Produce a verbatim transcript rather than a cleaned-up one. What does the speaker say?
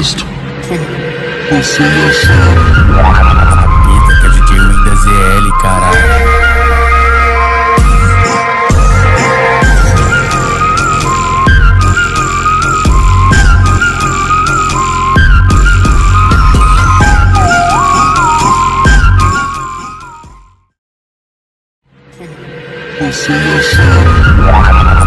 resto, você já sabe. Pita que é D J Winda Z L, caralho. Você já sabe.